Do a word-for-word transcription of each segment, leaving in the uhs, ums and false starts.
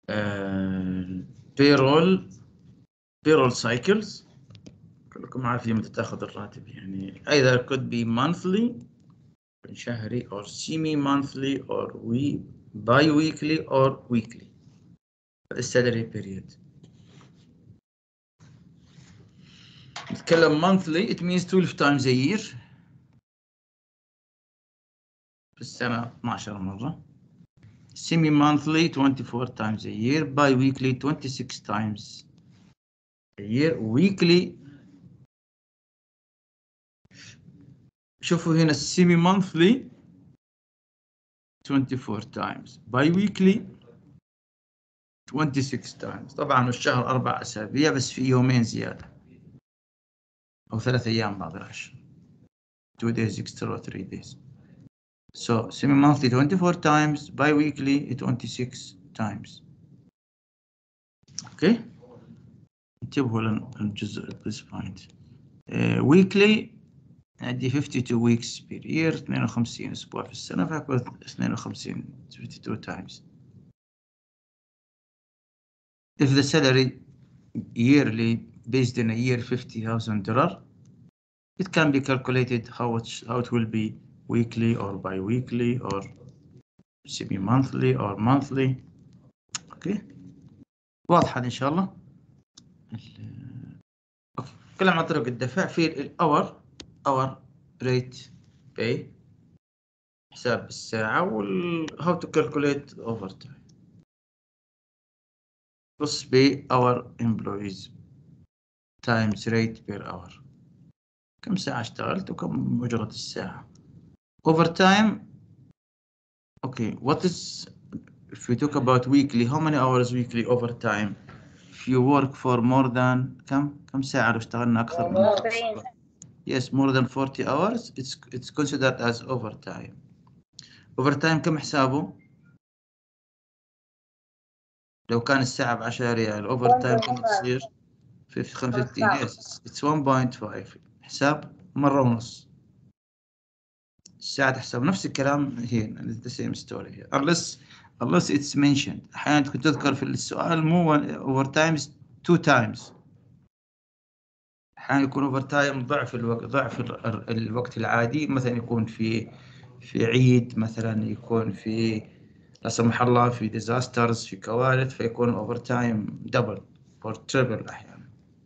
payroll payroll cycles كلكم عارفين متى تاخذ الراتب، يعني either could be monthly شهري or semi monthly or we bi-weekly or weekly the salary period. نتكلم monthly it means twelve times a year في السنة اثناشر مرة. semi monthly twenty-four times a year. bi-weekly twenty-six times a year. weekly شوفوا هنا semi monthly twenty-four times. bi-weekly twenty-six times. طبعا الشهر أربع أسابيع بس في يومين زيادة أو ثلاث أيام بعد العشر. two days extra or three days. So semi-monthly twenty-four times, bi-weekly twenty-six times. Okay. انتبهوا للجزء this point. Uh, weekly عندي fifty-two weeks per year اثنين وخمسين أسبوع في السنة فأكون اثنين وخمسين fifty-two times. If the salary yearly based in a year fifty thousand dollars, it can be calculated how it, how it will be weekly or bi-weekly or semi-monthly or monthly. Okay. واضحة إن شاء الله. أوكي. كلام عن طرق الدفع في الأور hour rate pay حساب الساعة وال how to calculate overtime. بص ب our employees times rate per hour. كم ساعة اشتغلت وكم أجرة الساعة. Overtime. Okay, what is if we talk about weekly, how many hours weekly overtime? If you work for more than كم كم ساعة لو اشتغلنا أكثر من أربعين. Yes, more than forty hours. It's it's considered as overtime. Overtime كم حسابه؟ لو كان الساعة بعشرة ريال overtime كم تصير؟ fifteen. Yes, it's one point five. حساب مرة ونص. الساعة تحسب نفس الكلام هنا. The same story here. Unless unless it's mentioned. أحيانا تكون تذكر في السؤال مو overtime is two times. أحيانا يكون overtime ضعف الوقت ضعف الوقت العادي، مثلا يكون في في عيد، مثلا يكون في لا سمح الله في disasters، في كوارث، فيكون overtime double or triple أحيانا.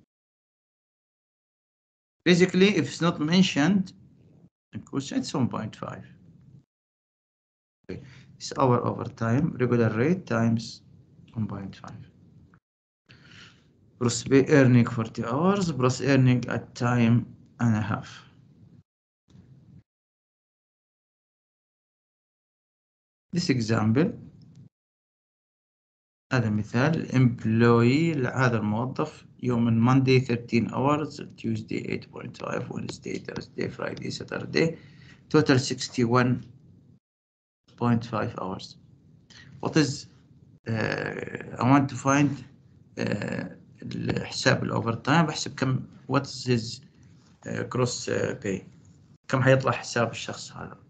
Basically, if it's not mentioned, it's one point five. Okay. It's our overtime regular rate times one point five. Plus be earning forty hours plus earning at time and a half. This example هذا مثال employee هذا الموظف يوم Monday thirteen hours, Tuesday eight point five, Wednesday, Thursday, Friday, Saturday, total sixty-one point five hours. What is uh, I want to find uh, حساب الأوفرتايم، بحسب كم what is his uh, gross uh, pay، كم حيطلع حساب الشخص هذا.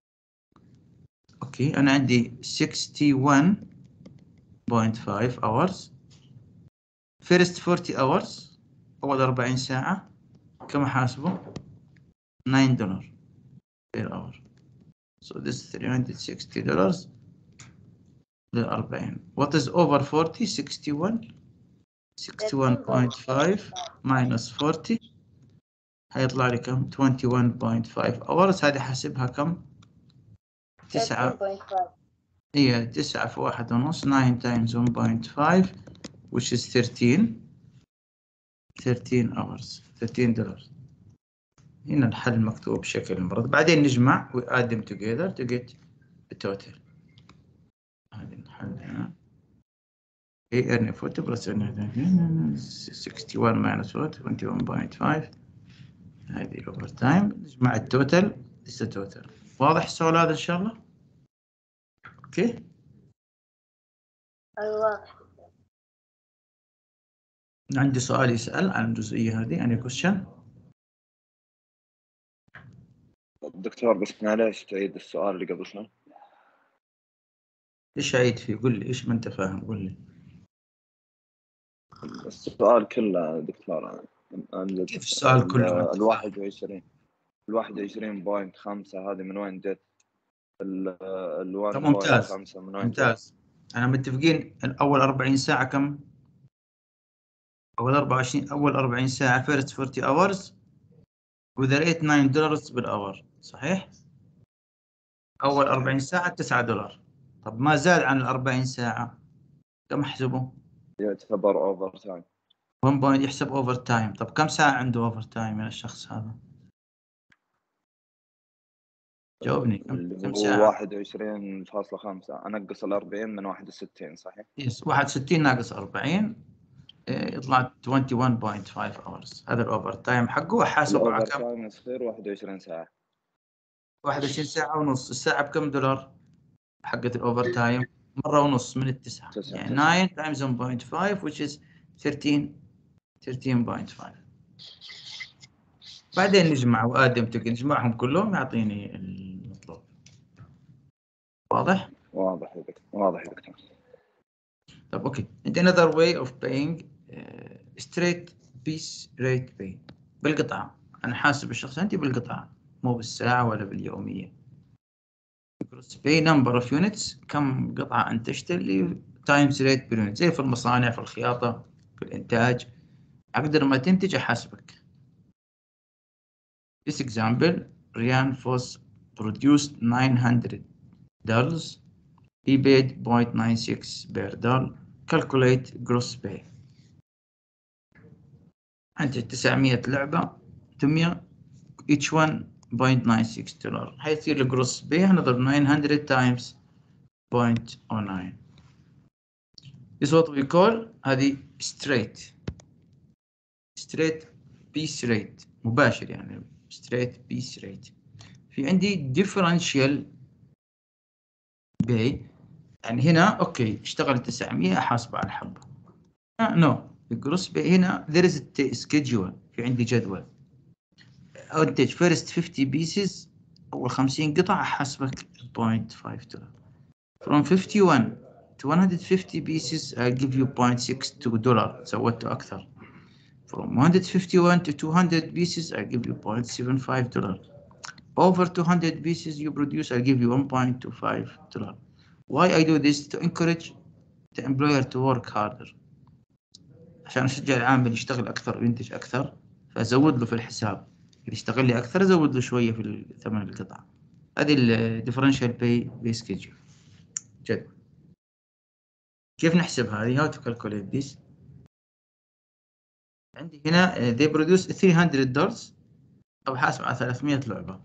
أوكي أنا عندي sixty-one point five hours. first forty hours أول أربعين ساعة كم حاسبه؟ nine dollars per hour. So this three hundred sixty dollars للأربعين. What is over forty? sixty-one. sixty-one point five minus forty هيطلع لي كم؟ twenty-one point five hours. هذه حاسبها كم؟ تسعة. هي تسعة في واحد ونص. nine times one point five which is thirteen. thirteen hours. thirteen dollars. هنا الحل مكتوب بشكل مرض. بعدين نجمع we add them together to get the total. هذه الحل هنا. A earning forty plus sixty-one minus what? twenty-one point five. هذه overtime. نجمع التوتال. This is the total. واضح السؤال هذا إن شاء الله؟ أوكي؟ أيوة. عندي سؤال يسأل عن الجزئية هذه. any question؟ دكتور بس معلش تعيد السؤال اللي قبل شوي. إيش أعيد فيه؟ قل لي إيش ما أنت فاهم قل لي. السؤال كله دكتور. كيف السؤال كله؟ الواحد وعشرين الواحد وعشرين بوينت خمسة هذه من وين جت؟ الواحد بوينت خمسة من وين جت؟ ممتاز. أنا متفقين أول أربعين ساعة كم؟ أول أربعة وعشرين أول أربعين ساعة first forty hours with a rate تسعة دولار بالأور، صحيح؟ أول أربعين ساعة تسعة دولار. طب ما زاد عن ال أربعين ساعة كم أحسبه؟ يعتبر أوفر تايم. واحد بوينت يحسب أوفر تايم. طب كم ساعة عنده أوفر تايم من الشخص هذا؟ جاوبني. كم كم ساعة؟ واحد وعشرين فاصلة خمسة أنقص ال أربعين من واحد وستين، صحيح؟ يس، واحد وستين ناقص أربعين يطلع واحد وعشرين فاصلة خمسة hours. هذا الأوفر تايم حقه. وحاسب على الأوفر كم؟ تايم يصير واحد وعشرين ساعة. واحد وعشرين ساعة ونص. الساعة بكم دولار؟ حقة الأوفر تايم مرة ونص من التسعة، يعني nine times one point five which is thirteen thirteen point five. بعدين نجمع وآدم تقدر نجمعهم كلهم يعطيني المطلوب. واضح؟ واضح يا دكتور. واضح يا دكتور. طب اوكي. and another way of paying uh, straight piece rate pay بالقطعة. أنا حاسب الشخص عندي بالقطعة مو بالساعة ولا باليومية. gross pay number of units، كم قطعة أنت تشتري times rate per unit، زي في المصانع، في الخياطة، في الإنتاج. أقدر ما تنتج أحاسبك. This example, Ryan Foss produced nine hundred dollars. He paid zero point nine six per dollar. Calculate gross pay. أنتج تسعمية لعبة ثمانمية each one zero point nine six دولار. حيصير الجروس بي هنضرب nine hundred times zero point zero nine. This is what we call هذه straight straight piece rate، مباشر يعني straight piece rate. في عندي differential pay، يعني هنا اوكي اشتغل تسعمية احاسبه على الحبة. نو الجروس بي هنا there is a schedule، في عندي جدول. انتج first fifty pieces، اول خمسين قطعة احاسبك zero point five دولار. from fifty-one to one hundred fifty pieces I give you zero point six two دولار، زودته اكثر. from one hundred fifty-one to two hundred pieces I give you zero point seven five دولار. over two hundred pieces you produce I give you one point two five دولار. Why I do this? To encourage the employer to work harder، عشان أشجع العامل يشتغل أكثر وينتج أكثر، فأزود له في الحساب. اللي يشتغل لي أكثر أزود له شوية في ثمن القطعة. هذه ال differential pay pay schedule جدول. كيف نحسب هذه؟ how to calculate this؟ عندي هنا they produce three hundred dollars، أو حاسب على ثلاثمية لعبة.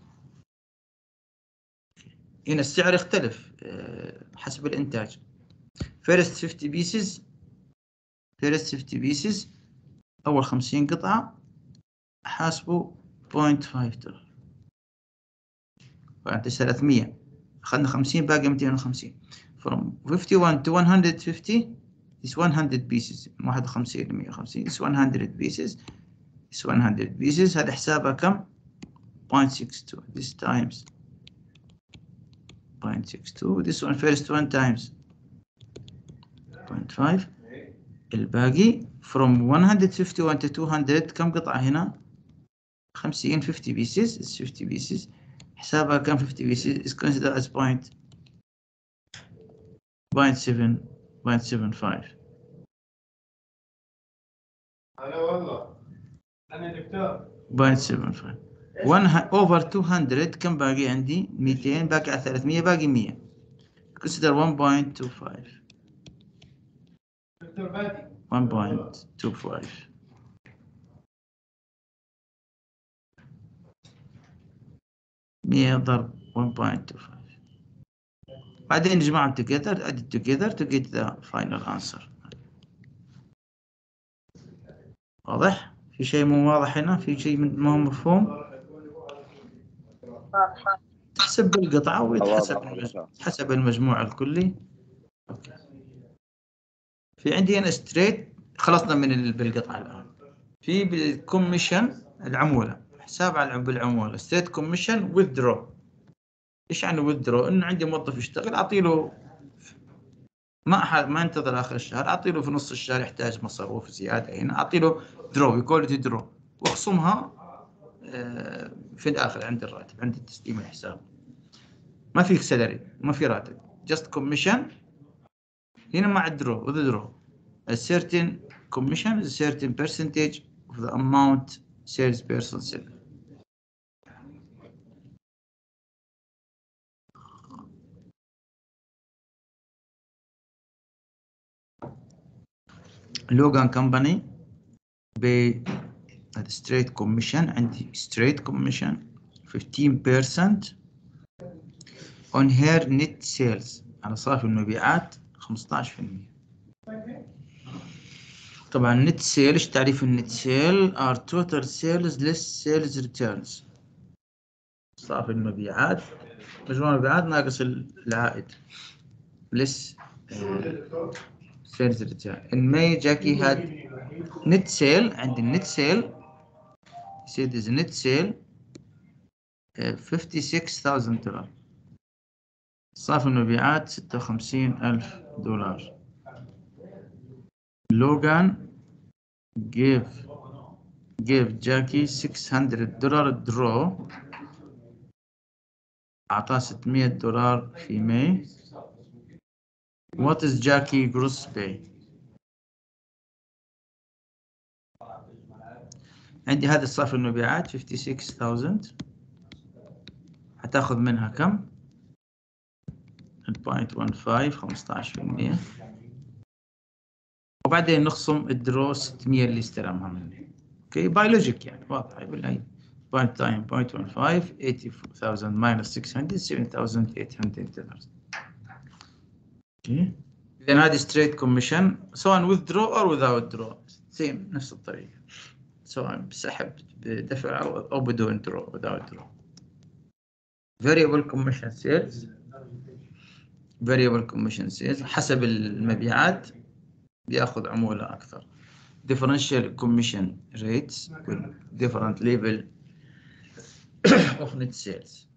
هنا السعر يختلف حسب الإنتاج. first fifty pieces first fifty pieces أول خمسين قطعة أحاسبه zero point five دولار. فأنت ثلاثمية، أخذنا خمسين باقي مئتين وخمسين. from fifty-one to one hundred fifty is one hundred pieces، واحد وخمسين ل مئة وخمسين is one hundred pieces is one hundred pieces. هذا حسابها كم؟ zero point six two. this times zero point six two. this one first one times zero point five. الباقي from one hundred fifty-one to two hundred كم قطعة هنا؟ خمسين fifty pieces is fifty pieces. حسابها كم fifty pieces is considered as point point seven point seven five. أنا والله أنا دكتور. point seven five. one over two hundred كم باقي عندي؟ مئتين، باقي على ثلاثمية، باقي مية. consider one point two five. دكتور بادي. one point two five. مية ضرب one point two five. بعدين نجمعهم together add it together to get the final answer. واضح؟ في شيء مو واضح هنا؟ في شيء ما هو مفهوم؟ تحسب بالقطعة ويتحسب حسب المجموع الكلي. أوكي. في عندي هنا ستريت، خلصنا من بالقطعة الآن. في بالكوميشن العمولة، حساب على بالعمولة ستريت كوميشن withdraw. إيش يعني withdraw؟ إنه عندي موظف يشتغل أعطي له ما ح... ما انتظر اخر الشهر، اعطي له في نص الشهر يحتاج مصروف زياده هنا، اعطي له درو، يقول لي درو، واخصمها آه في الاخر عند الراتب، عند تسليم الحساب. ما في سالري، ما في راتب، just commission. هنا مع الدرو withdraw a certain commission is a certain percentage of the amount sales person said. لوغان كمباني ب straight commission، عندي straight commission fifteen percent on her net sales، على صافي المبيعات خمسة عشر بالمئة. طبعا net sale، ايش تعريف النت سيل؟ are total sales less sales returns، صافي المبيعات مجموع المبيعات ناقص العائد less uh, sales return. In May Jackie had net sale، عندي النت سيل said is net sale uh, fifty-six thousand دولار، صافي المبيعات ستة وخمسين ألف دولار. لوغان gave gave Jackie six hundred دولار درو، أعطاه ستمئة دولار في ماي. What is Jackie gross pay؟ عندي هذا صافي المبيعات fifty-six thousand، هتاخذ منها كم؟ point one five خمسة عشر بالمئة، وبعدين نخصم الدرو ستمئة اللي استلمها مني. اوكي بايولوجيك يعني واضحة بالله. point time point one five eighty thousand minus six hundred seven thousand eight hundred dollars. اوكي إذا هذه straight commission سواء withdraw or without draw، same نفس الطريقة، سواء بسحب بدفع أو بدون draw without draw. variable commission sales variable commission sales حسب المبيعات بياخذ عمولة أكثر. differential commission rates with different level of net sales.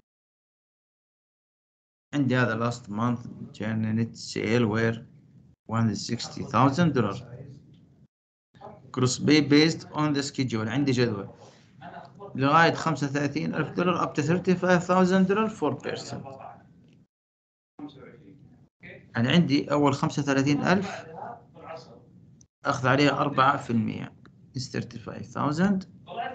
عندي هذا last month كان net sale were one hundred sixty thousand dollars. gross pay based on the schedule، عندي جدول لغاية خمسة وثلاثين ألف دولار up to thirty-five thousand dollars four percent. يعني عندي أول خمسة وثلاثين ألف أخذ عليها أربعة في المئة is thirty-five thousand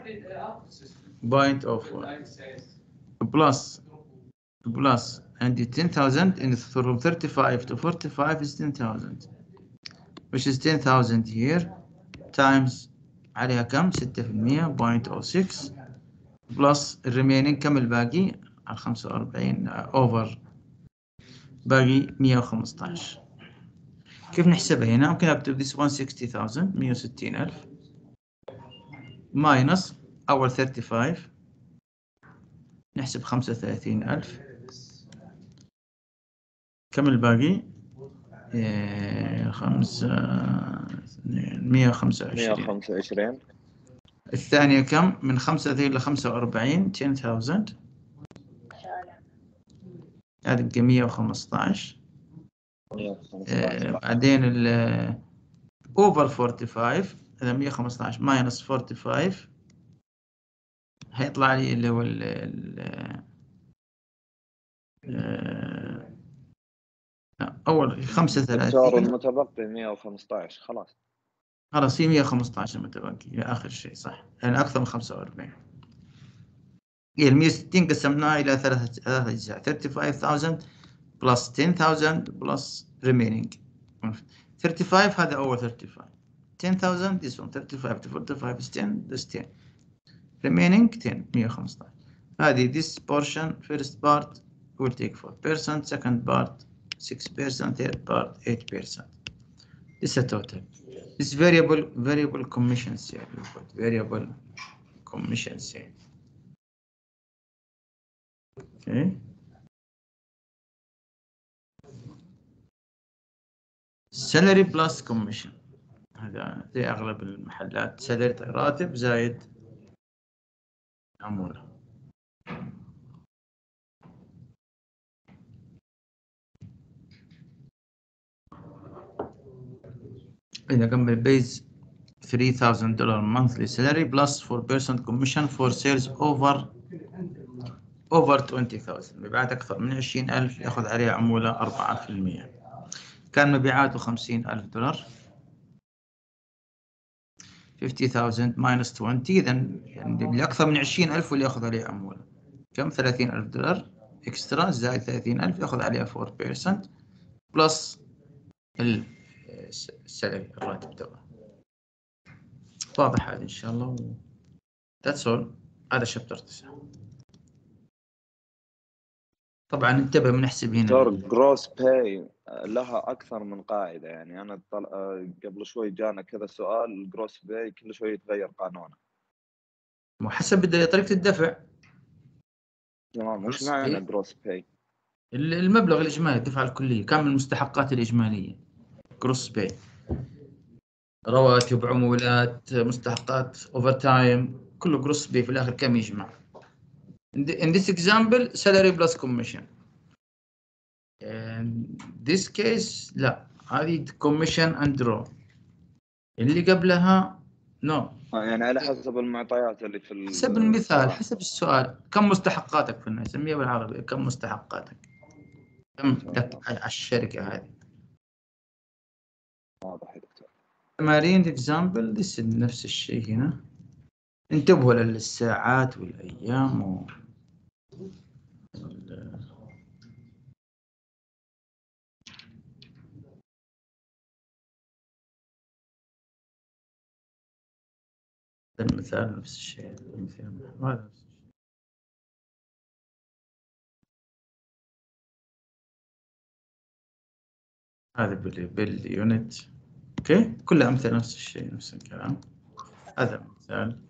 point of one plus plus عندي ten thousand in from thirty-five to forty-five is ten thousand which is ten thousand here times عليها كم؟ ستة في المئة point oh six plus remaining كم الباقي؟ على خمسة وأربعين over باقي مئة وخمسة عشر. كيف نحسبها هنا؟ ممكن أكتب this one sixty thousand مئة وستين ألف minus أول thirty-five نحسب خمسة وثلاثين ألف، كم الباقي؟ إيه خمسة مئة وخمسة وعشرين. مئة وخمسة وعشرين. الثانية كم؟ من خمسة وثلاثين إلى خمسة وأربعين ten thousand، هذا مئة وخمسة عشر. إيه بعدين ال over forty-five هذا مئة وخمسة عشر minus forty-five هيطلع لي اللي هو ال ال أول خمسة وثلاثين المتبقي مئة وخمسة عشر خلاص. خلاص هي مئة وخمسة عشر متبقي إلى آخر شيء صح، يعني أكثر من خمسة وأربعين. هي ال مئة وستين قسمناها إلى ثلاثة ثلاثة أجزاء thirty-five thousand plus ten thousand plus remaining thirty-five. هذا أول thirty-five ten thousand this one thirty-five to forty-five is ten this ten remaining ten مئة وخمسة عشر. هذه this portion first part will take four percent second part six percent third part eight percent. This is a total. This variable variable commission sale. We put variable commission sale. Okay. Salary plus commission. هذا زي أغلب المحلات salary راتب زايد عمولة. إذا كمل بيز three thousand dollars monthly salary plus four percent commission for sales over over twenty thousand. مبيعات أكثر من عشرين ألف يأخذ عليها عمولة أربعة بالمئة. كان مبيعاته خمسين ألف دولار fifty thousand minus twenty، إذا يعني اللي أكثر من عشرين ألف واللي يأخذ عليه عمولة كم؟ ثلاثين ألف دولار إكسترا زائد ثلاثين ألف يأخذ عليها four percent بلس السالري الراتب تبعه. واضح هذا إن شاء الله. That's all. هذا شابتر تسعة. طبعا انتبه بنحسب هنا دكتور جروس باي لها اكثر من قاعده، يعني انا طل... قبل شوي جانا كذا سؤال، الجروس باي كل شوي يتغير قانونه. وحسب طريقه الدفع. تمام. وش معنى جروس باي؟ المبلغ الاجمالي الدفعه الكليه كامل المستحقات الاجماليه. جروس باي رواتب، عمولات، مستحقات، اوفر تايم، كله جروس باي في الاخر كم يجمع. in this example salary plus commission. in this case لا، هذه commission and draw. اللي قبلها نو no. يعني على حسب المعطيات اللي في حسب المثال، حسب السؤال. كم مستحقاتك في النهاية؟ نسميها بالعربي كم مستحقاتك، كم لك على الشركة هذه. واضح يا دكتور. تمارين اكزامبل لسه نفس الشيء هنا. انتبهوا للساعات والأيام و... المثال نفس الشيء. المثال هذا نفس الشيء. هذا بال باليونت. اوكي، كلها أمثلة نفس الشيء، نفس الكلام. هذا مثال.